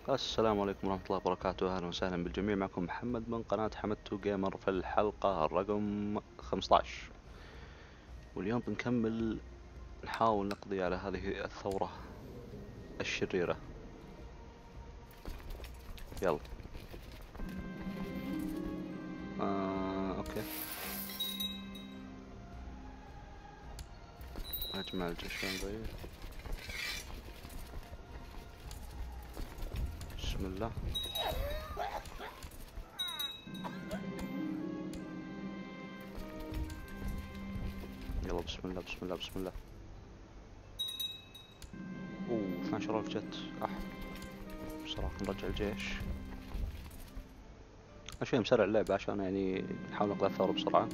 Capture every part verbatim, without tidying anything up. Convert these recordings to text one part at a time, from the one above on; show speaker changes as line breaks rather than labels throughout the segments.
السلام عليكم ورحمة الله وبركاته، أهلا وسهلا بالجميع. معكم محمد من قناة حمدتو جيمر في الحلقة الرقم خمسة عشر، واليوم بنكمل نحاول نقضي على هذه الثورة الشريرة. يلا. آه، أوكي. أجمع الجيش ذي. بسم الله. يلا بسم الله بسم الله بسم الله. اوه اثنا عشر ألف جت. أح بصراحة نرجع الجيش. شوي مسرع اللعبة عشان يعني نحاول نقضي الثورة بسرعة.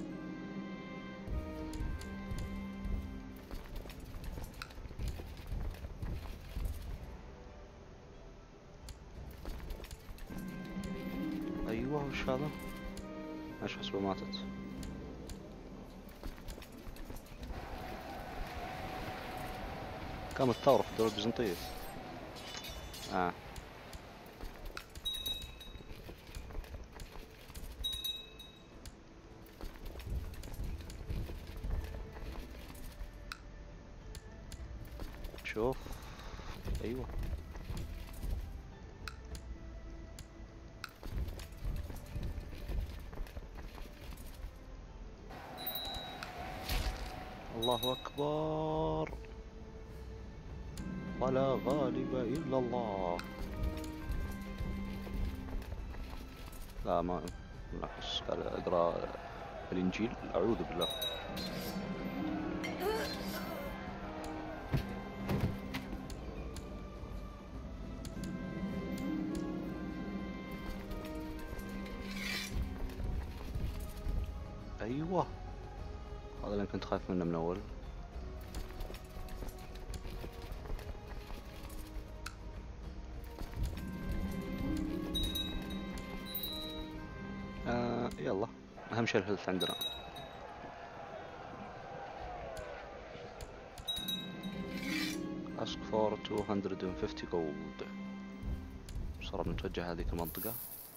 أيوه، وش هذا؟ ايش حسبه ماتت. قامت ثورة في الدولة البيزنطية. آه. شوف. أيوه. الله أكبر، ولا غالب إلا الله. لا، ما ما أحس قال أقرأ الإنجيل، أعوذ بالله. أيوه، هذا اللي كنت خايف منه من أول. آه يلا، أهم شيء الهيلث عندنا. ask for two hundred fifty gold. بسرعة بنتوجه هذيك المنطقة.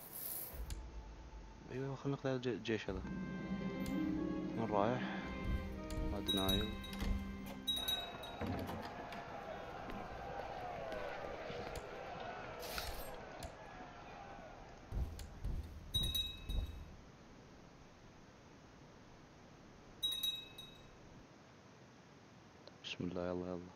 أيوه، خلنا نقضي على الجي- الجيش هذا. وين رايح؟ ما دنايل. بسم الله، يلا يلا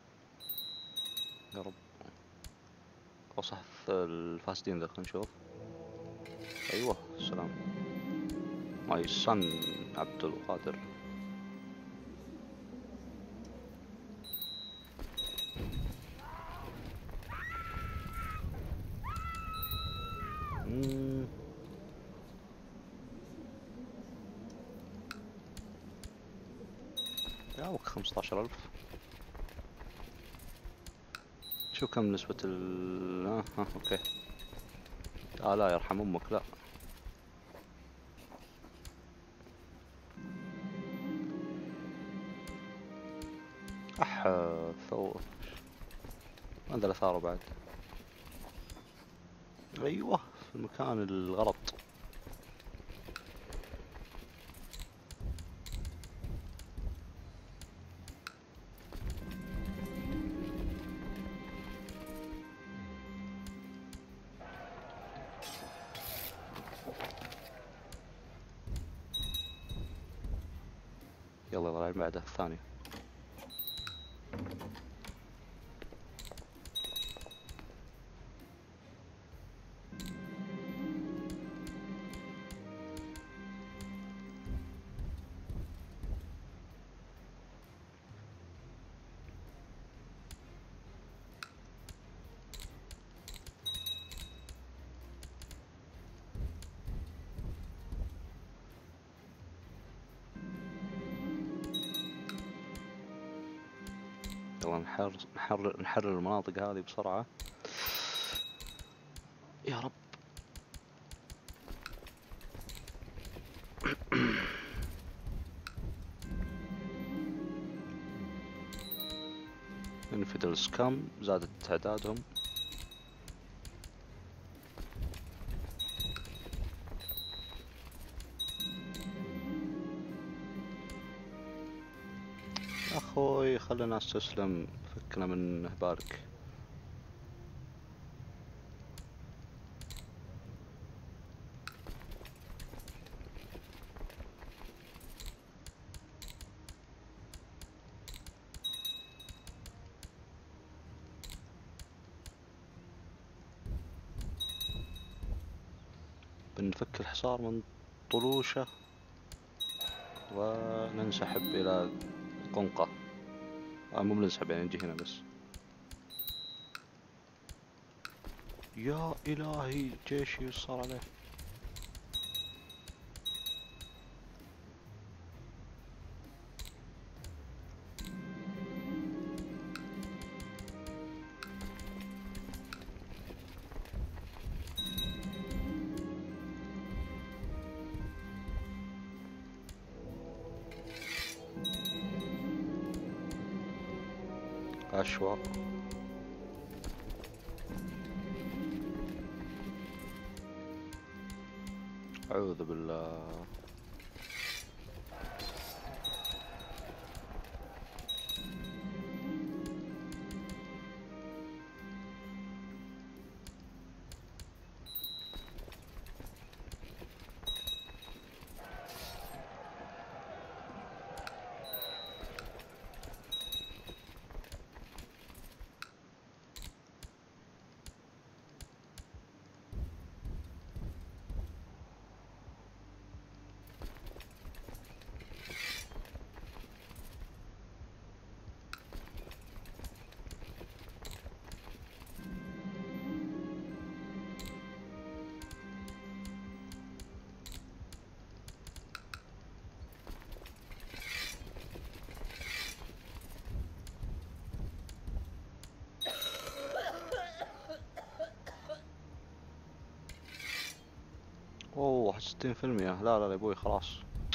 يا رب. وصح الفاسدين ذا، خلنا نشوف. أيوه، السلام. ماي سن عبد القادر. مم. ياوك خمسة عشر ألف. شو كم نسبة ال آه, آه أوكي. آه لا يرحم أمك، لا. أح ثو عندنا ثارة بعد. أيوه، في المكان الغلط. يلا يلا بعده الثاني. يلا نحرر نحرر نحرر المناطق هذه بسرعة. يا رب. انفيدل سكام زادت تعدادهم. خلينا استسلم، فكنا من هبالك. بنفك الحصار من طلوشه وننسحب إلى قنقة. آه مو بننسحب يعني نجي هنا بس. يا إلهي جيشي وش صار عليه. أشواء. أعوذ بالله. اوه واحد وستين في المية. لا لا يا ابوي خلاص.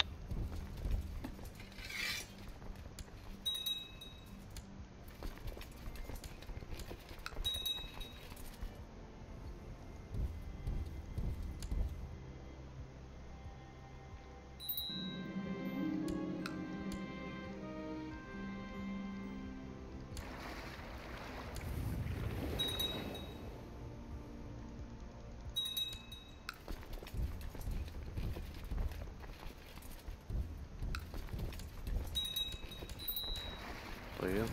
طيب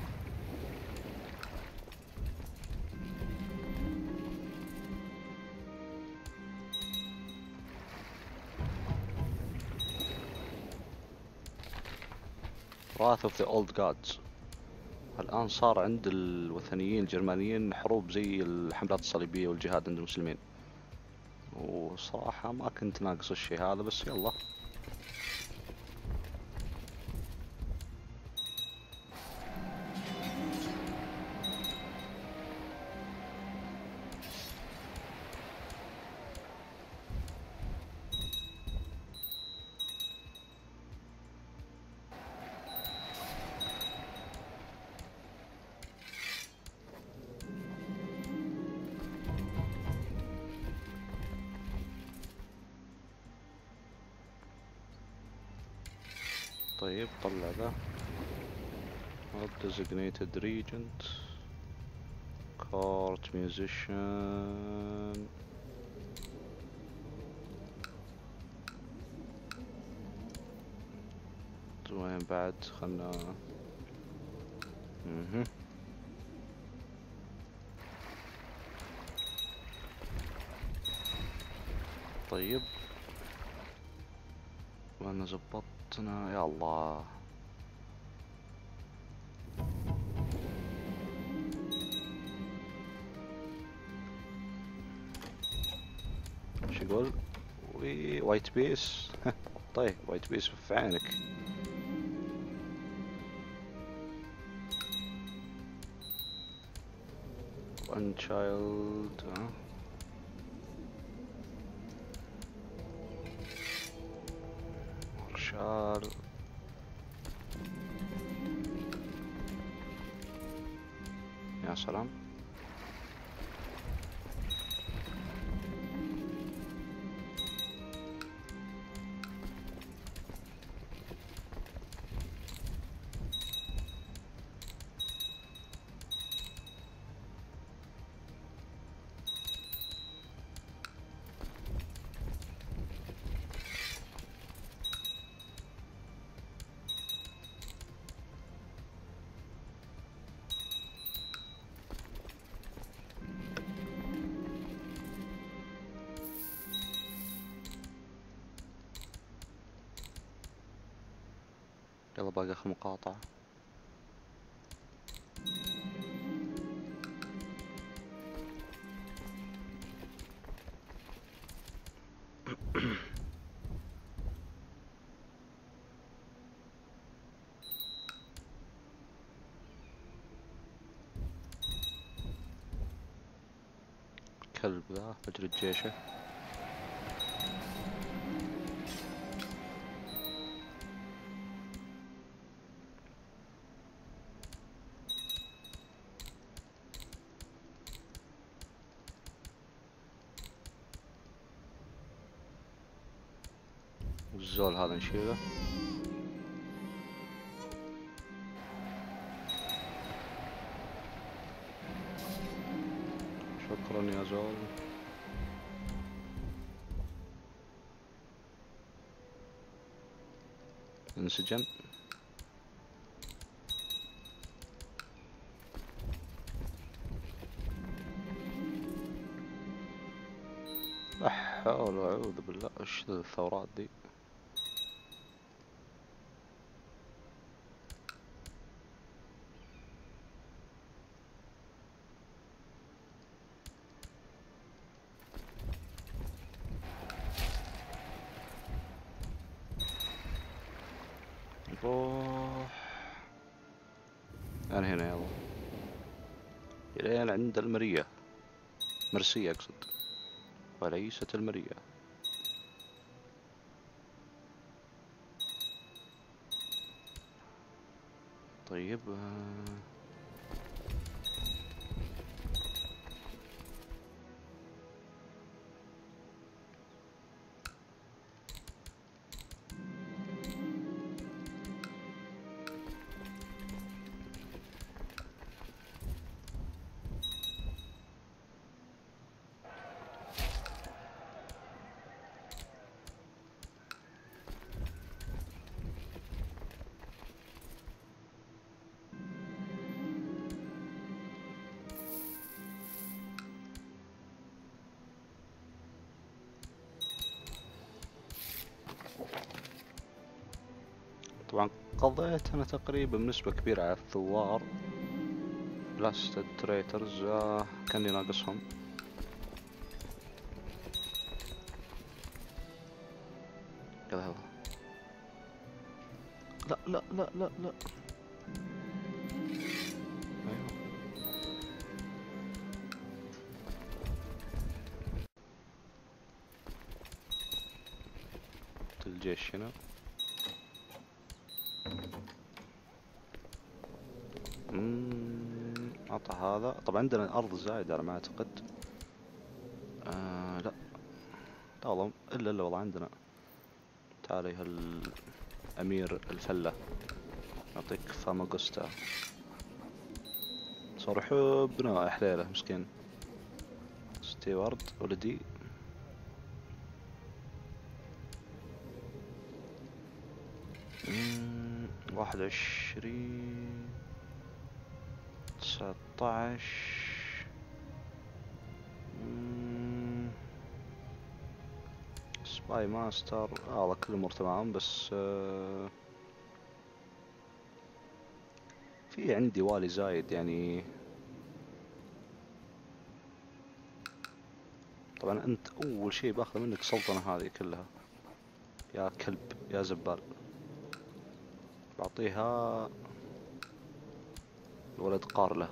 Wrath of the Old Gods. الآن صار عند الوثنيين الجرمانيين حروب زي الحملات الصليبية والجهاد عند المسلمين، وصراحة ما كنت ناقص الشي هذا، بس يلا. طيب طلع ذا designated regent court musician. وين بعد؟ خلنا اها طيب وانا زبطنا يا الله. شو يقول؟ وي وايت بيس. طيب وايت بيس في عينك. one child. ها مارشال. يا سلام. يلا باقي اخر مقاطعة. كلب ذا بجلد جيشه. والزول هذا نشيله. شكرا يا زول. انسجن. لا حول اعوذ بالله، ايش ذا الثورات دي؟ نروح انا هنا يلا الين عند المرية. مرسية اقصد وليست المرية. طيب آه، طبعا قضيت انا تقريبا بنسبة كبيرة على الثوار. بلاستد تريترز آه كاني ناقصهم. كذا هذا. لا لا لا لا لا. ايوه الجيش هنا. اممم عطى هذا. طبعا عندنا ارض زايدة على ما اعتقد. آه لا لا والله الا الا والله عندنا. تعالي هالامير الفلة يعطيك فاماغوستا. صار يحبنا يا حليله مسكين. ستيوارد ولدي. مم، واحد وعشرين تسعة عشر. سباي ماستر آه والله كل الامور تمام بس آه في عندي والي زايد يعني. طبعا انت اول شيء باخذ منك السلطنة هذه كلها يا كلب يا زبال. بعطيها الولد قارله.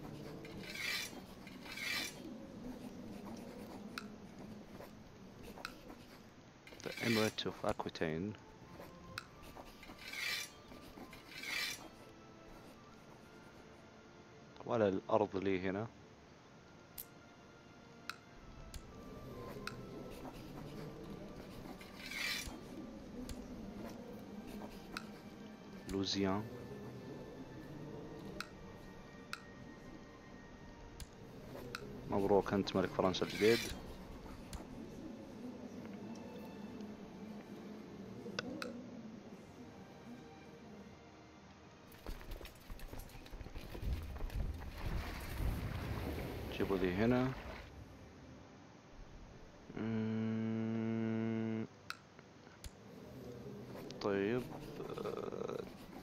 The Emirate of Aquitaine. ولا الأرض لي هنا. لوزيان. مبروك أنت ملك فرنسا الجديد. جيبوا ذي هنا. مم، طيب آه،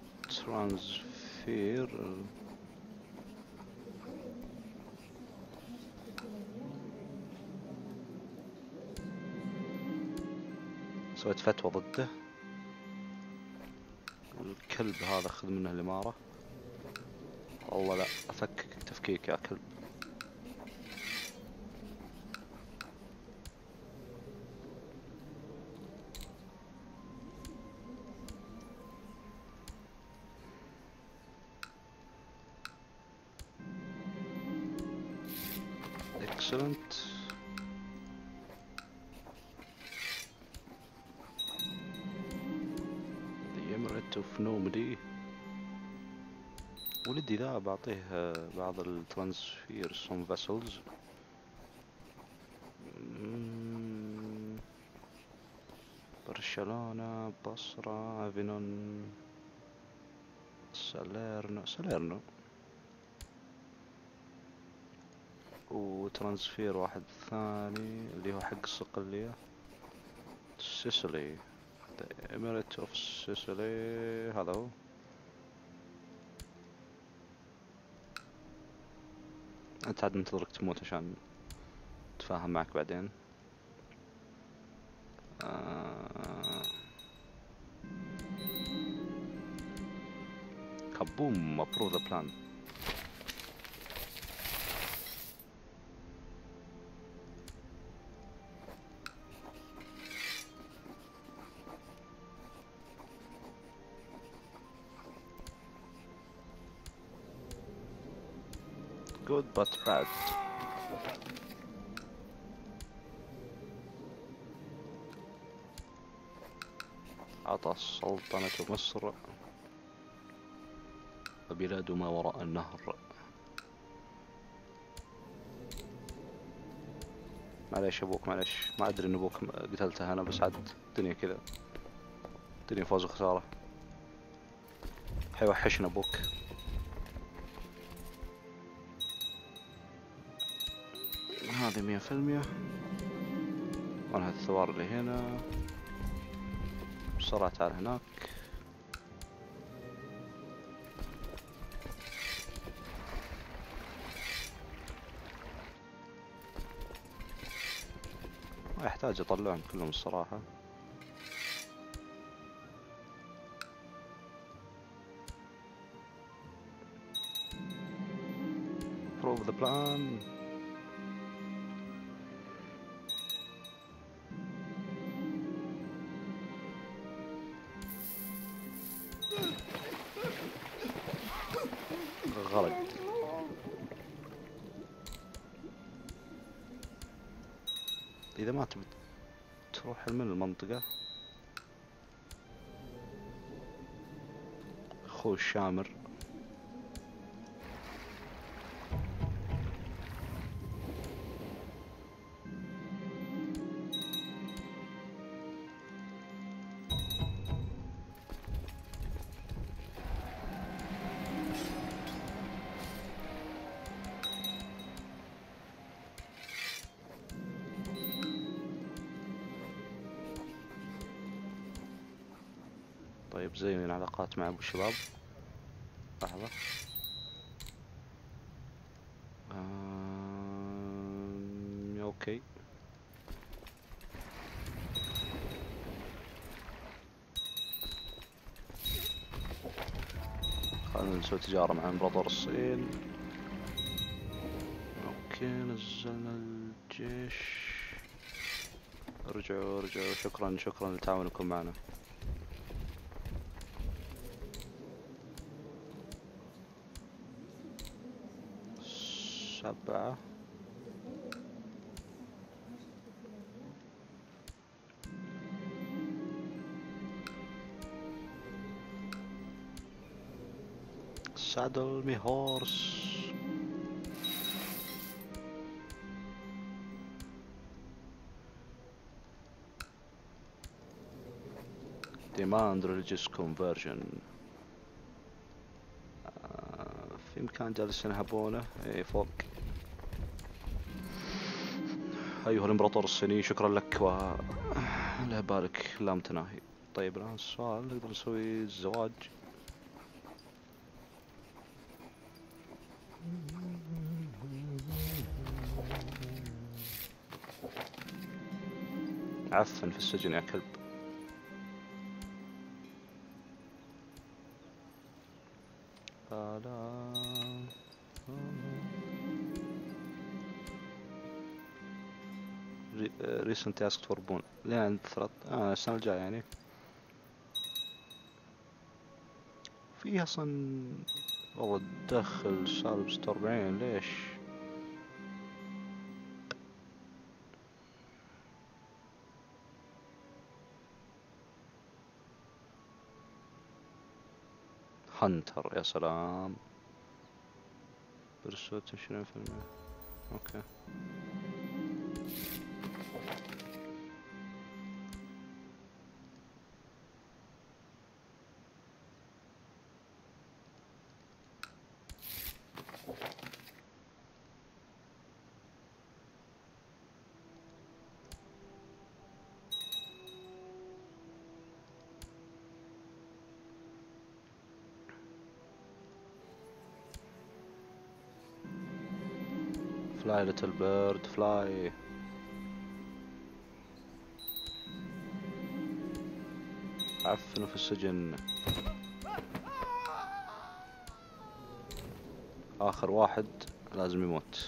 سويت فتوى ضده. الكلب هذا خذ منه الإمارة. والله لا أفكك تفكيك يا كلب. excellent. the Emirate of Normandy. ولدي ذا بعطيه بعض الترانسفيرز from vessels. برشلونة، بصرة، افينون، ساليرنو ساليرنو وترانسفير واحد ثاني اللي هو حق الصقلية، سيسيلي، the Emirate of Sicily. هذا هو. انت عاد منتظرك تموت عشان اتفاهم معك بعدين. آه... كبوم. approve the plan. good but bad. عطى سلطنة مصر وبلاد ما وراء النهر. معليش ابوك، معليش، ما ادري ان ابوك قتلته انا، بس عاد الدنيا كذا، الدنيا فوز وخسارة. حيوحشنا ابوك. هذه مية في المية. وانهى الثوار اللي هنا بسرعة. تعال هناك. ما يحتاج اطلعهم كلهم الصراحة. approve the plan. غلط. إذا ما تبي تروح من المنطقة، أخوي الشامر طيب زين العلاقات مع ابو الشباب. لحظة. آم... اوكي. خلينا نسوي تجارة مع امبراطور الصين. اوكي نزلنا الجيش. رجعوا رجعوا. شكرا شكرا لتعاونكم معنا. سبعة. saddle me horse. demand religious conversion. آه في مكان جالسين يهبونه. اي فوق. أيها الإمبراطور الصيني شكرا لك ولا بالك لا متناهي. طيب الآن السؤال، نقدر نسوي الزواج. عفن في السجن يا كلب. ريسنت تاسك فور بون لين عند ثلاث آه السنة الجاية يعني. في اصلا والله تدخل سالب ستة وأربعين ليش؟ هانتر يا سلام. برسوت عشرين في المية. اوكي فلاي ليتل بيرد فلاي. عفنوا في السجن. اخر واحد لازم يموت.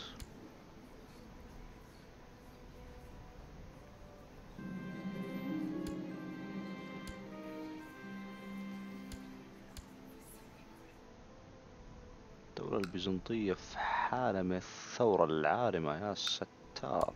الدولة البيزنطية في حالة من الثورة العارمة يا ستار.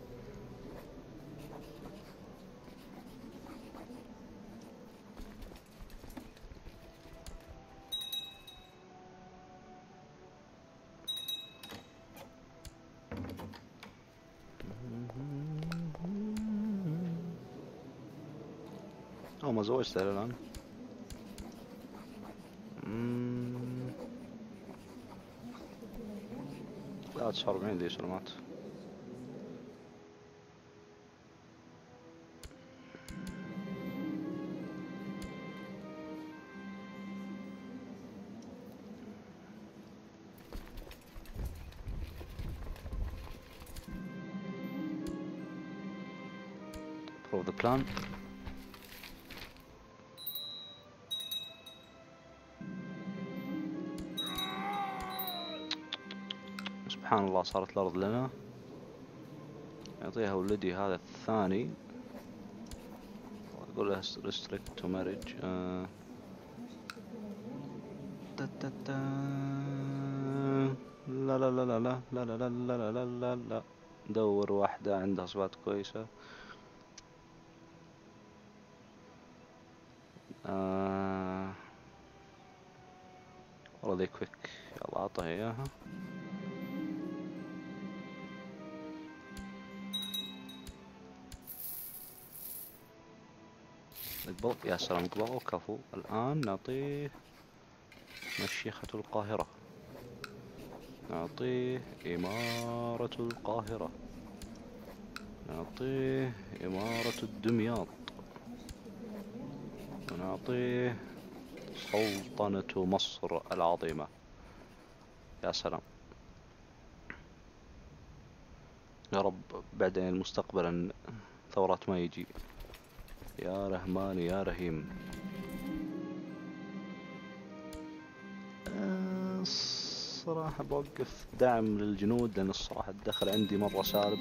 أو ما زوجت إلى الآن. لا تسعة وأربعين دي سلامات. Follow the plan. سبحان الله صارت الأرض لنا. يعطيها ولدي هذا الثاني. أقول له restrict to marriage. آه. لا لا لا لا لا لا لا لا لا لا لا لا. دور واحدة عندها صفات كويسة. آه. والله ذي كويك. يلا أعطها إياها. اقبل يا سلام اقبل كفو. الآن نعطيه مشيخة القاهرة. نعطيه إمارة القاهرة. نعطيه إمارة الدمياط. ونعطيه سلطنة مصر العظيمة. يا سلام. يا رب بعدين مستقبلا ثورات ما يجي. يا رحمن يا رحيم. الصراحة بوقف دعم للجنود لأن الصراحة الدخل عندي مرة سالب.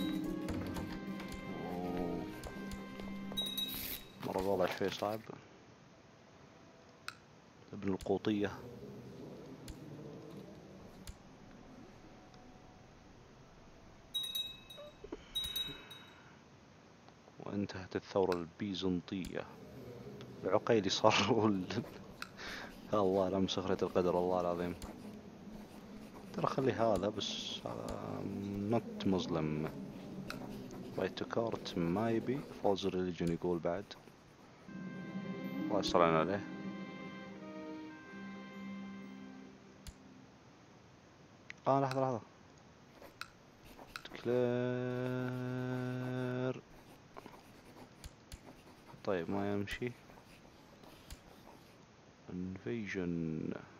مرة الوضع شوي صعب. ابن القوطية. وانتهت الثورة البيزنطية. العقيلي صار الله لا مسخرة القدر الله العظيم. ترى خلي هذا بس نوت مسلم. رايت تو كارت ما يبي. فولز ريليجن يقول بعد. الله يصلحنا عليه. اه لحظة لحظة. كلير. طيب ما يمشي. انفيجن.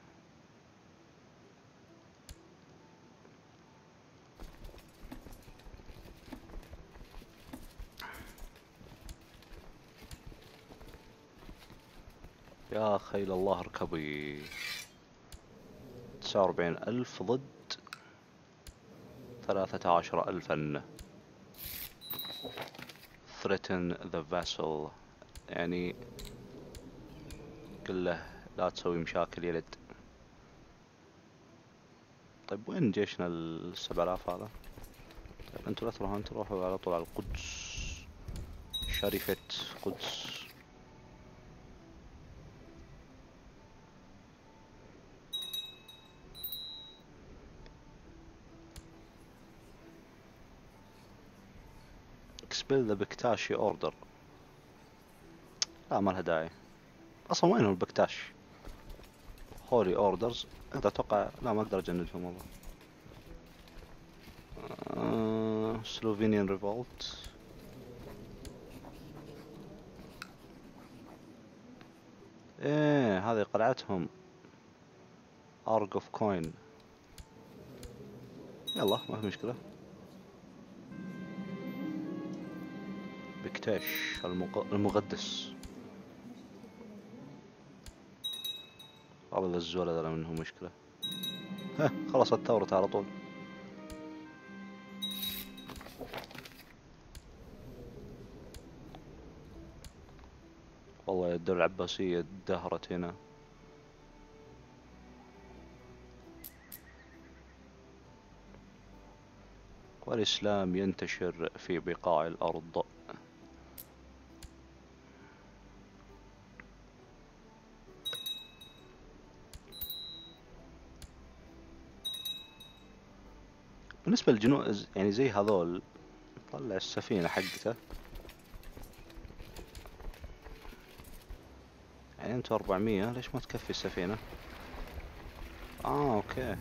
يا خيل الله اركبي. تسعة وأربعين ألف ضد ثلاثة عشر ألفا. threaten the vessel، يعني قل له لا تسوي مشاكل يا لد. طيب وين جيشنا السبع آلاف هذا؟ طيب انتوا لا تروحوا، انتوا روحوا على طول على القدس، شريفة قدس. expel the Bektashi order. لا ما لها داعي. اصلا وين هو البكتاش؟ هولي اوردرز اقدر اتوقع، لا ما اقدر اجندهم والله. آه... سلوفينيان ريفولت. ايه هذه قلعتهم، ارج اوف كوين. يلا ما في مشكلة. بكتاش المق... المقدس. والله الزولة ذا منهم مشكلة. ها خلصت ثورته على طول. والله الدولة العباسية دهرت هنا. والإسلام ينتشر في بقاع الأرض. بالنسبة للجنود يعني زي هذول، طلع السفينة حقته. يعني انتوا أربعمية، ليش ما تكفي السفينة؟ اه اوكي.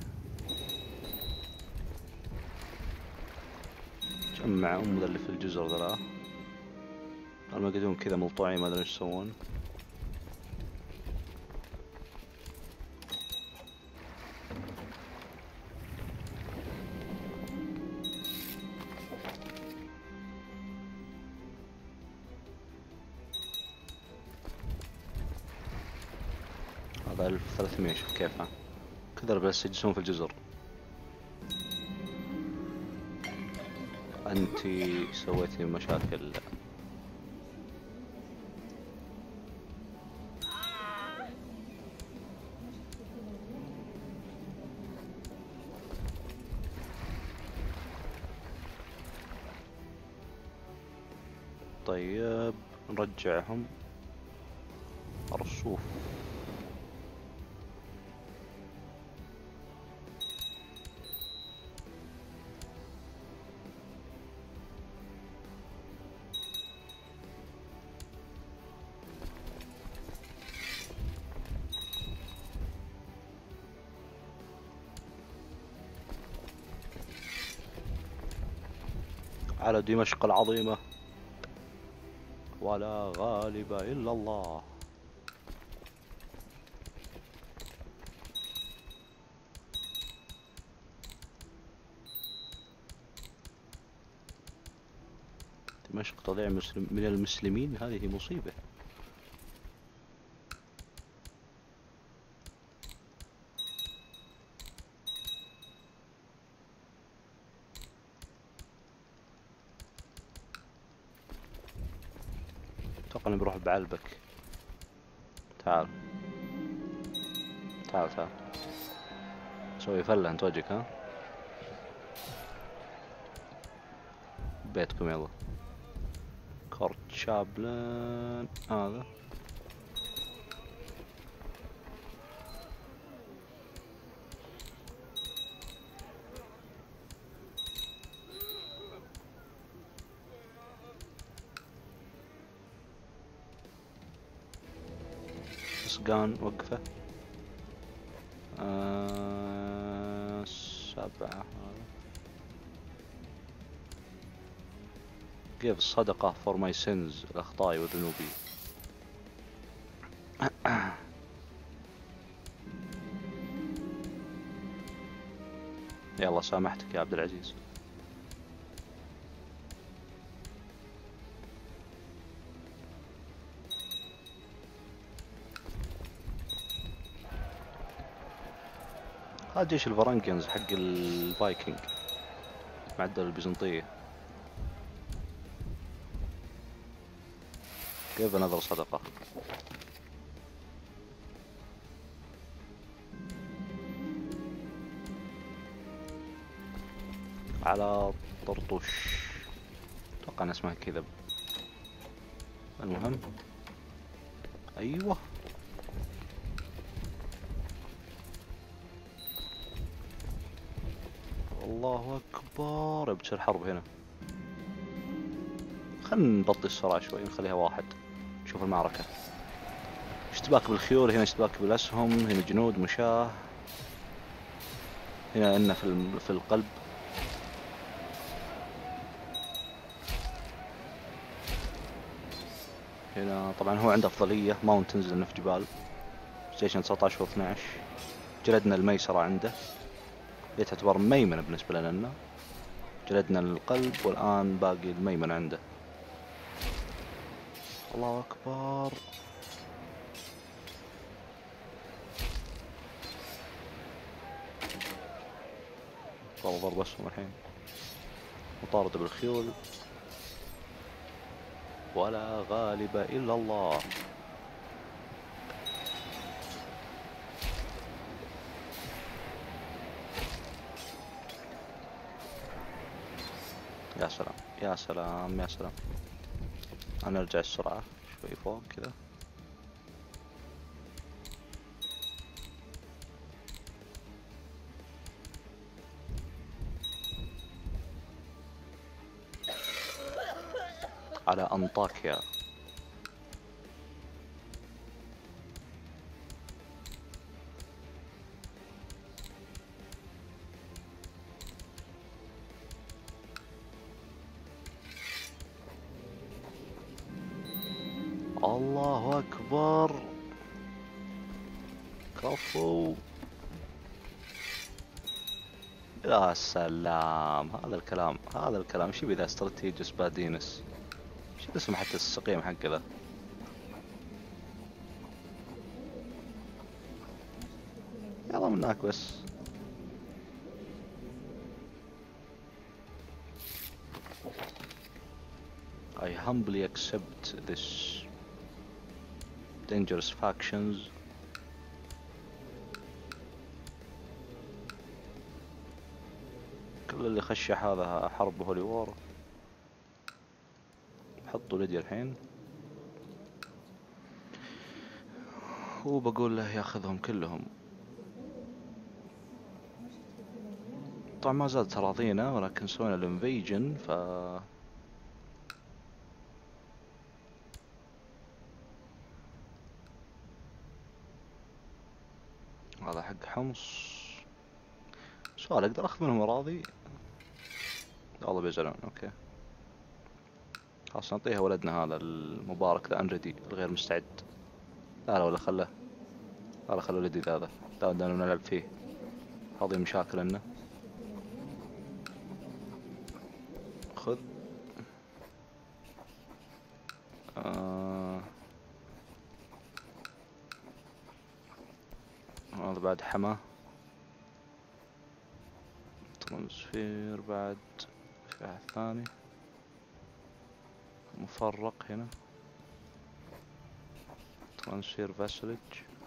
جمع ام ذا اللي في الجزر ذا، المقدون كذا ملطوعين ما ادري ايش يسوون. هذا ألف وثلاثمية، شوف كيفه كذا بس يجلسون في الجزر. انتي سويتي مشاكل. طيب نرجعهم الرصوف. على دمشق العظيمة ولا غالب إلا الله. دمشق تضيع مسلم من المسلمين، هذه مصيبة. اتوقع اني بروح بعلبك. تعال تعال تعال سوي فلة انت وجهك. ها بيتكم يلا. كورت شابلن هذا. سقان وقفه. آه سبعة هذا. give صدقة for my sins، الأخطاء وذنوبي. يلا سامحتك يا عبد العزيز. هذا جيش الفرنكينز حق الفايكنج مع الدولة البيزنطية. كيف نظر صدقة. على طرطوش، اتوقع ان اسمها كذا. المهم ايوه الله اكبر، بتصير حرب هنا. خلنا نبطي السرعة شوي، نخليها واحد. نشوف المعركة. اشتباك بالخيول، هنا اشتباك بالاسهم، هنا جنود مشاة، هنا إنا في في القلب. هنا طبعا هو عنده افضلية، ماونتنز لانه في جبال. ستيشن تسعطعش و اثناعش. جلدنا الميسرة عنده، هي تعتبر ميمنة بالنسبة لنا. جلدنا القلب، والآن باقي الميمنة عنده. الله أكبر. والله ضرب أسهم الحين. مطاردة بالخيول. ولا غالب إلا الله. يا سلام يا سلام يا سلام. أنا أرجع السرعة شوي فوق كذا. على أنطاكيا. الله أكبر. كفو. يا سلام، هذا الكلام هذا الكلام. شو بذا استراتيجيس بادينس؟ شو اسمه حتى السقيم حق ذا؟ يلا مناك بس. I humbly accept this dangerous factions. كل اللي خش هذا حرب هولي وور. حطوا ليديا الحين، وبقول له ياخذهم كلهم. طبعا ما زالت أراضينا، ولكن سوينا الانفيجن. ف هذا حق حمص. سؤال، اقدر اخذ منهم اراضي؟ والله بيزعلون. اوكي خلاص نعطيها ولدنا هذا المبارك ذا انريدي الغير مستعد. لا لا ولا خله. لا لا خلوا ولدي ذا ذا لا بدنا نلعب فيه. هذه مشاكل لنا. خذ. آه. هذا بعد حما. ترانسفير بعد. في واحد ثاني مفرق هنا. ترانسفير فاسلج.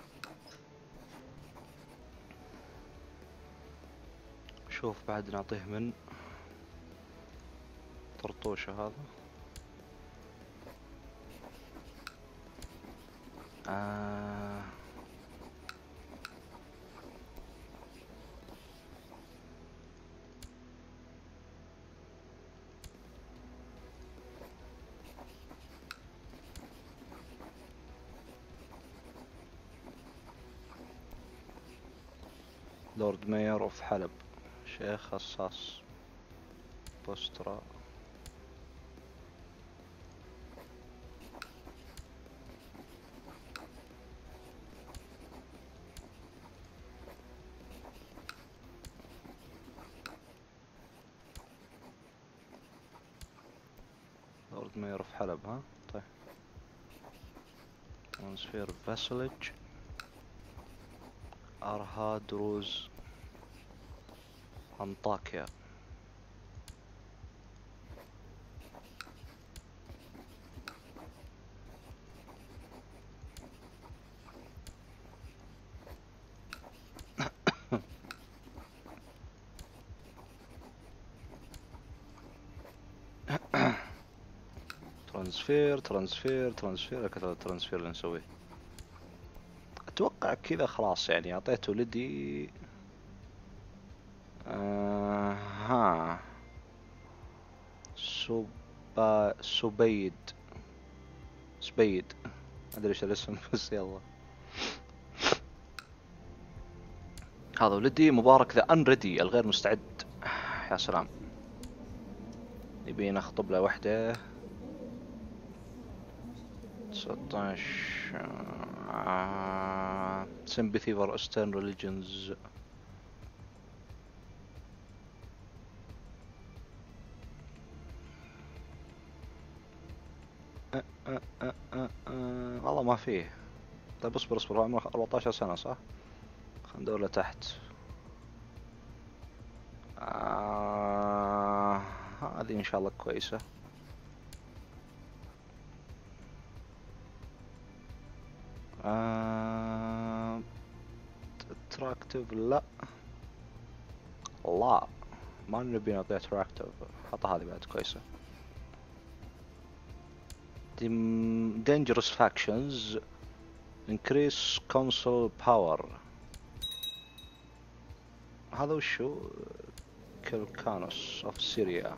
شوف بعد نعطيه من طرطوشة هذا. آه. لورد ماير اوف حلب. شيخ خصاص. بوسترا. لورد ماير اوف حلب. ها طيب. ترانسفير فاسلج. ارها دروز. انطاكيا. ترانسفير ترانسفير ترانسفير كذا الترانسفير اللي نسويه. اتوقع كذا خلاص يعني اعطيته ولدي. آه ها سوبا سبيد سبيد ما ادري ايش الاسم بس يلا. هذا ولدي مبارك ذا انريدي الغير مستعد. يا سلام. يبي نخطب له وحده. ستة عشر sympathy for Eastern religions. أه أه أه أه أه. والله ما فيه. طيب اصبر اصبر، عمره أربعة عشر سنة صح؟ خلنا ندور له تحت. آه هذه ان شاء الله كويسة. آه اتراكتيف لا لا ما نبي نعطيه اتراكتيف. حط هذه بعد كويسة. dangerous factions increase council power. هذا وشو؟ كيلكانوس of Syria.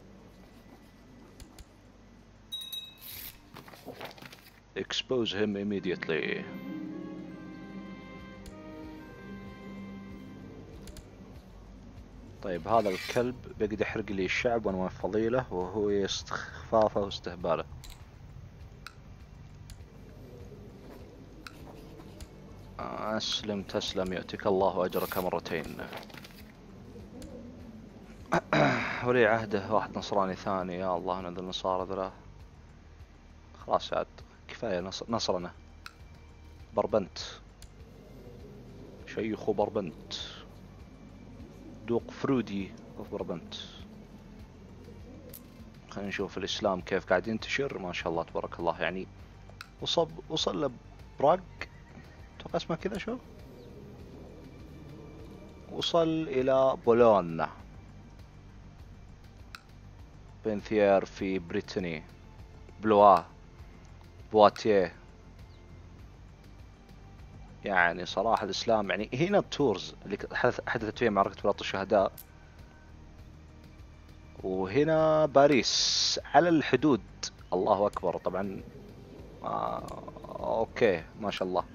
expose him immediately. طيب هذا الكلب بيقدر يحرق لي الشعب وانا ما فضيله وهو استخفافه واستهباله. اسلم تسلم يؤتك الله اجرك مرتين. ولي عهده واحد نصراني ثاني. يا الله نذل النصارى ذلا. خلاص عاد كفاية نصرنا. بربنت شيخو بربنت دوق فرودي في بربنت. خلينا نشوف الاسلام كيف قاعد ينتشر. ما شاء الله تبارك الله. يعني وصل وصل لبراغ اتوقع اسمها كذا. شو وصل الى بولون بنثير في بريتني بلوا بواتيه. يعني صراحة الإسلام يعني هنا التورز اللي حدثت فيها معركة بلاط الشهداء، وهنا باريس على الحدود. الله أكبر طبعا. آه أوكي ما شاء الله.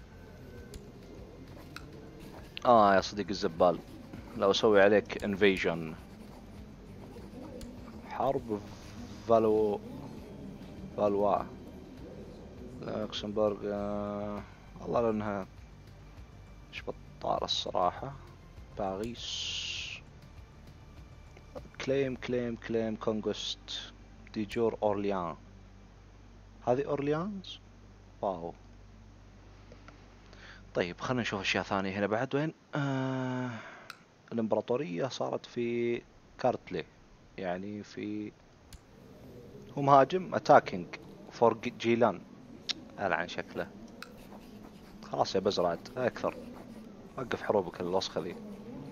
آه يا صديق الزبال لو أسوي عليك انفيجن. حرب فالو فالوا لوكسمبورغ. آه والله لأنها ايش بطارة الصراحة. باريس كليم كليم كليم كونغوست ديجور أورليان. هذه أورليانز. واو. طيب خلنا نشوف أشياء ثانية هنا بعد. وين آه الإمبراطورية صارت في كارتلي يعني في هو مهاجم اتاكينج فور جيلان. ألعن شكله. خلاص يا بزرعد أكثر. وقف حروبك الوسخة ذي.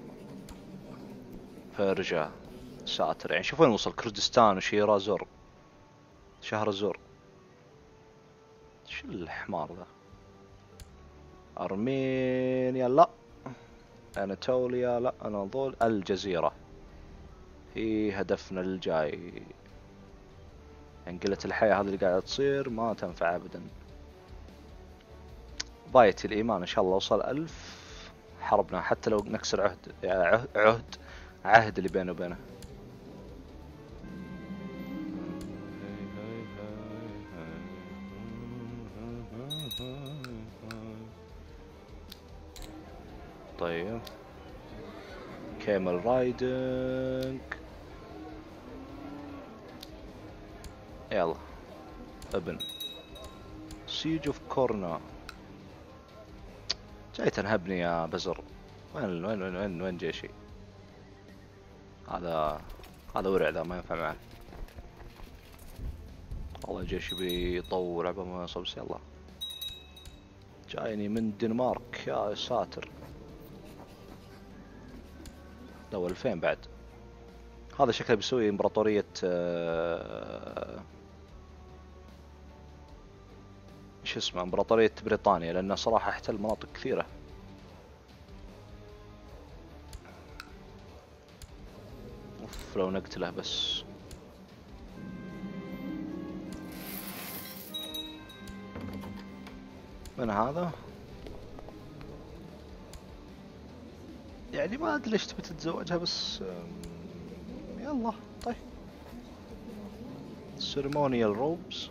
فرجة ساتر. يعني شوف وين وصل. كردستان وشيرازور شهرزور. شو الحمار ذا. أرمينيا لا. أناتوليا لا. أناضول. الجزيرة هي هدفنا الجاي. يعني قلة الحياة هذه اللي قاعدة تصير ما تنفع أبدا. بايت الإيمان إن شاء الله وصل ألف. حربنا حتى لو نكسر عهد عهد عهد, عهد اللي بينه وبينه. طيب كامل رايدنج. يلا ابن سيج اوف كورنا. جاي تنهبني يا بزر. وين وين وين وين, وين جيشي. هذا هذا ورع ذا ما ينفع معه. والله جيشي بيطول عبا ما يصل. بس يلا جايني من الدنمارك يا ساتر. لو ألفين بعد. هذا شكله بيسوي امبراطورية شو اسمه امبراطورية بريطانيا، لانه صراحة احتل مناطق كثيرة. اوف لو نقتله بس. من هذا؟ يعني ما ادري ليش تبي تتزوجها بس يلا. طيب ceremonial robes.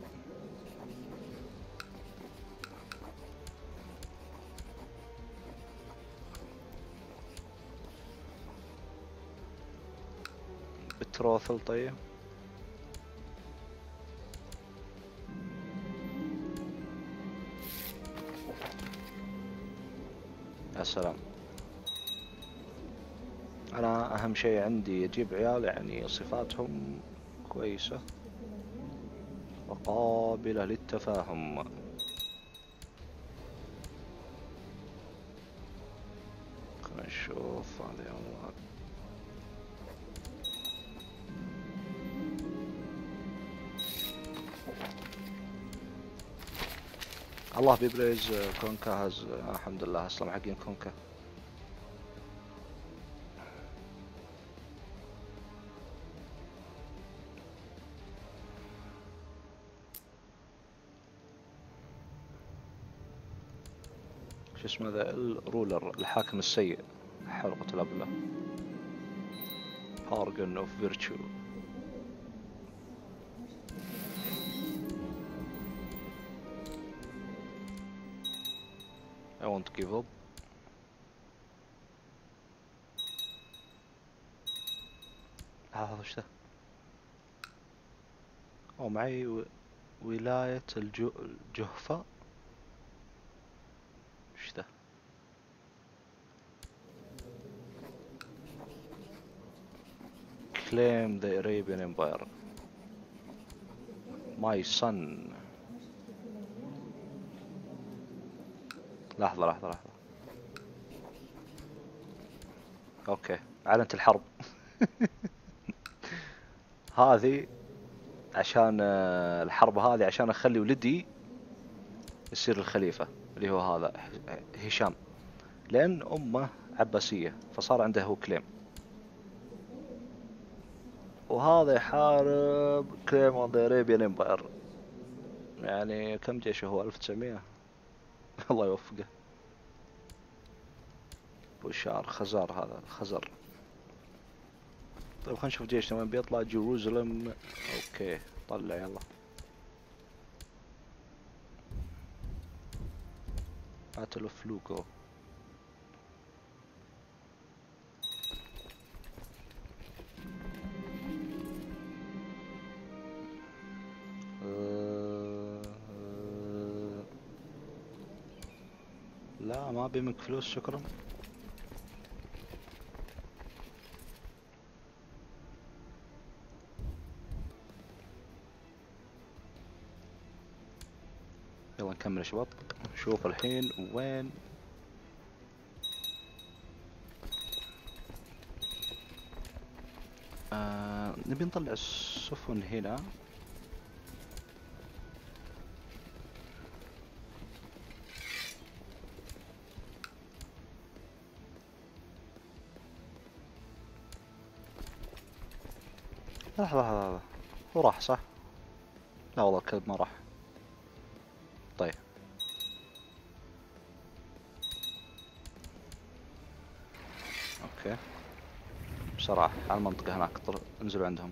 betrothal. طيب يا سلام. انا اهم شيء عندي اجيب عيال يعني صفاتهم كويسة وقابلة للتفاهم. خلينا نشوف هذه والله. الله بيبرز كونكا هز. الحمد لله اسلم حقين كونكا. شو اسمه ذا الرولر الحاكم السيء. حلقة الأبلة. Pargon of Virtue. I won't give up. هذا وش ذا؟ أو معي و... ولاية الجو... الجهفة. وش ذا؟ Claim the Arabian Empire. My son. لحظة لحظة لحظة. اوكي اعلنت الحرب. هذه عشان الحرب هذه عشان اخلي ولدي يصير الخليفة اللي هو هذا هشام، لان امه عباسية فصار عنده هو كليم. وهذا يحارب كليم on the Arabian Empire. يعني كم جيشه هو؟ ألف وتسعمية. الله يوفقه. بشار خزار هذا خزر. طيب خلينا نشوف جيشنا وين بيطلع. جيروزلم. اوكي طلع يلا. باتل اوف لوكو. لا ما ابي منك فلوس شكرا. يلا نكمل يا شباب. نشوف الحين وين. آه نبي نطلع السفن هنا. لحظة لحظة لحظة. هو راح صح؟ لا والله الكلب ما راح. طيب اوكي بسرعة على المنطقة هناك. انزلوا عندهم.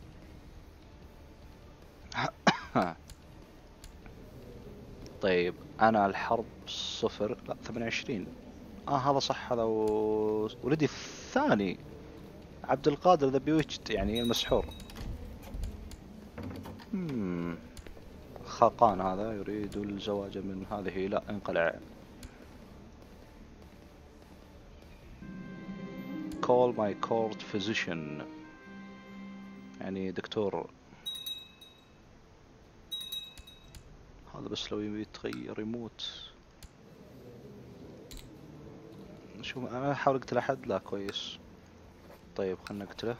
طيب انا الحرب صفر. لا ثمانية وعشرين. اه هذا صح. هذا و... ولدي الثاني عبد القادر ذا بيوتشت يعني المسحور. مم. خاقان هذا يريد الزواج من هذه. لا انقلع. call my court physician يعني دكتور. هذا بس لو يبي يتغير يموت. شوف انا احاول اقتل احد. لا كويس. طيب خلنا نقتله.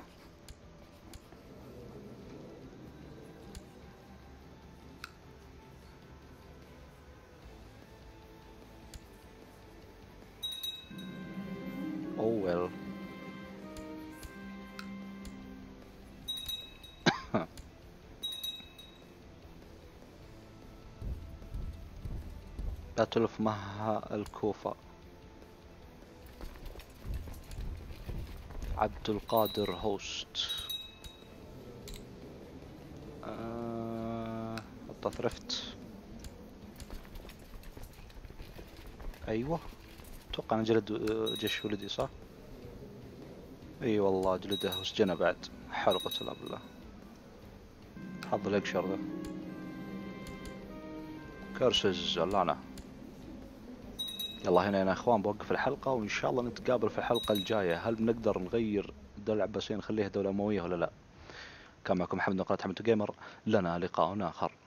ويل. لا تلف معها الكوفة. عبد القادر هوست. آه... حط ثرفت. ايوه اتوقع انا جلد جيش ولدي صح؟ اي والله جلده وسجنه بعد. حرقة الله بالله. حظ الاقشر ذا. كرسز اللعنة. يلا هنا يا اخوان بوقف الحلقة وان شاء الله نتقابل في الحلقة الجاية. هل بنقدر نغير الدولة العباسية نخليها دولة اموية ولا لا؟ كان معكم محمد من قناة حمد جيمر. لنا لقاء اخر.